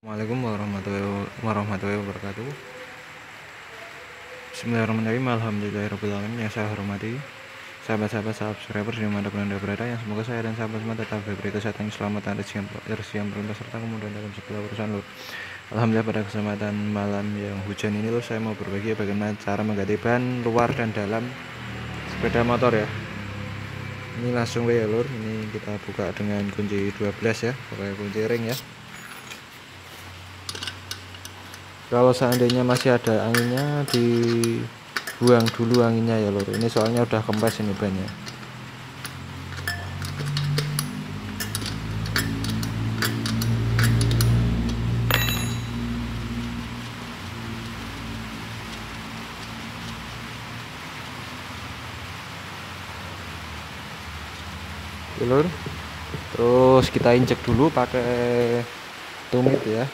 Assalamualaikum warahmatullahi wabarakatuh. Bismillahirrahmanirrahim. Alhamdulillahirrahmanirrahim. Yang saya hormati sahabat-sahabat subscriber dimanapun anda berada, yang semoga saya dan sahabat semua tetap diberi kesehatan, keselamatan, rezeki yang berlimpah serta kemudahan dalam segala urusan lur. Alhamdulillah, pada kesempatan malam yang hujan ini lur, saya mau berbagi bagaimana cara mengganti ban luar dan dalam sepeda motor ya. Ini langsung ya lur, ini kita buka dengan kunci 12 ya, pakai kunci ring ya. Kalau seandainya masih ada anginnya, dibuang dulu anginnya ya lur. Ini soalnya udah kempes ini bannya. Oke lur, terus kita injek dulu pakai tumit ya.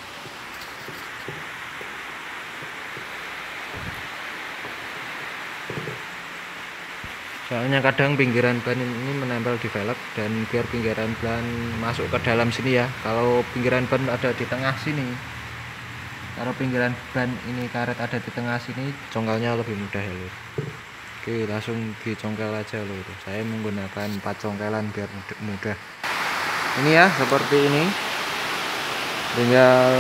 Soalnya kadang pinggiran ban ini menempel di velg, dan biar pinggiran ban masuk ke dalam sini ya. Kalau pinggiran ban ada di tengah sini, kalau pinggiran ban ini karet ada di tengah sini, congkelnya lebih mudah ya lur. Oke, langsung dicongkel aja lur. Saya menggunakan 4 congkelan biar mudah. Ini ya, seperti ini. Tinggal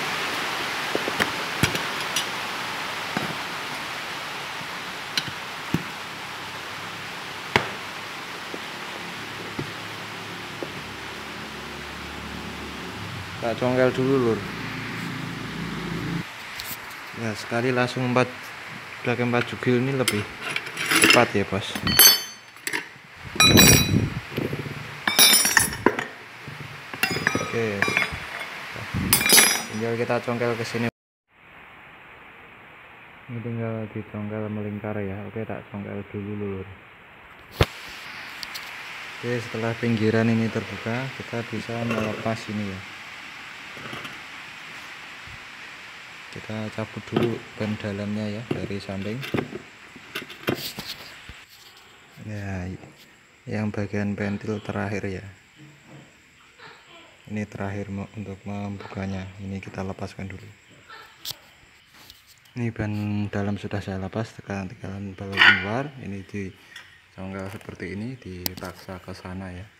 tak congkel dulu lur ya, sekali langsung 4 jugil ini lebih cepat ya bos. Oke, tinggal kita congkel ke sini. Ini tinggal dicongkel melingkar ya. Oke, tak congkel dulu lur. Oke, setelah pinggiran ini terbuka, kita bisa melepas ini ya. Kita cabut dulu ban dalamnya ya dari samping ya, yang bagian ventil terakhir ya. Ini terakhir untuk membukanya, ini kita lepaskan dulu. Ini ban dalam sudah saya lepas, tekan-tekan baut luar, ini dicongkel seperti ini, dipaksa ke sana ya.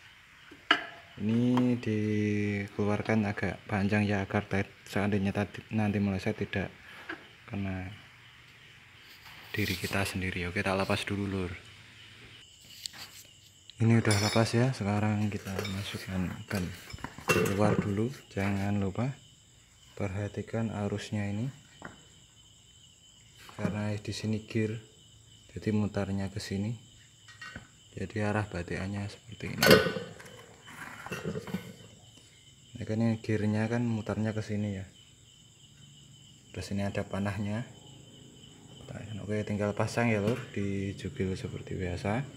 Ini dikeluarkan agak panjang ya, agar seandainya nanti meleset tidak kena diri kita sendiri. Oke, tak lepas dulu lur. Ini udah lepas ya, sekarang kita masukkan ban keluar dulu. Jangan lupa perhatikan arusnya ini, karena di sini gear, jadi mutarnya ke sini, jadi arah batikannya seperti ini. Nah, kan ini gearnya kan mutarnya ke sini ya. Terus ini ada panahnya. Oke, tinggal pasang ya lur, di jugil seperti biasa.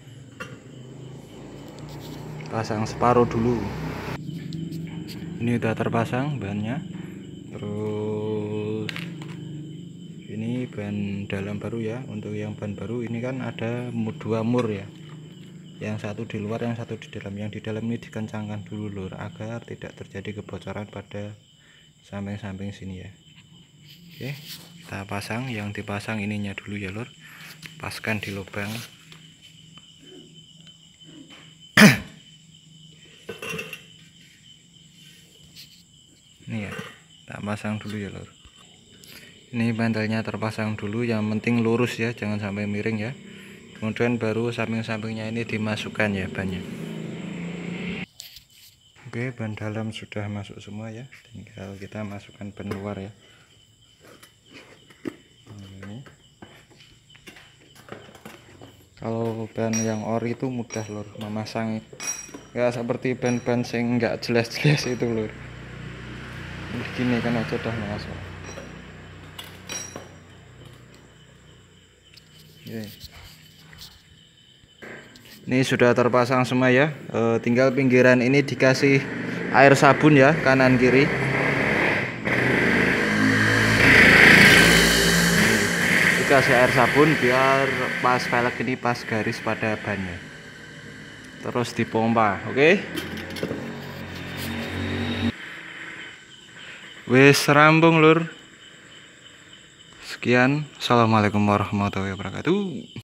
Pasang separuh dulu. Ini udah terpasang bannya. Terus ini ban dalam baru ya. Untuk yang ban baru ini kan ada 2 mur ya, yang satu di luar, yang satu di dalam. Yang di dalam ini dikencangkan dulu lur, agar tidak terjadi kebocoran pada samping-samping sini ya. Oke, kita pasang. Yang dipasang ininya dulu ya lur, paskan di lubang. Ini ya, tak pasang dulu ya lur. Ini bantalnya terpasang dulu, yang penting lurus ya, jangan sampai miring ya. Kemudian baru samping-sampingnya ini dimasukkan ya bannya. Oke, ban dalam sudah masuk semua ya, tinggal kita masukkan ban luar ya. Ini. Kalau ban yang ori itu mudah lur memasang, ya seperti ban-ban sing nggak jelas-jelas itu lur. Begini kan aja udah masuk. Ini sudah terpasang semua ya. Tinggal pinggiran ini dikasih air sabun ya, kanan kiri. Dikasih air sabun biar pas velg ini pas garis pada bannya. Terus dipompa, oke? Wis rampung lur. Sekian, assalamualaikum warahmatullahi wabarakatuh.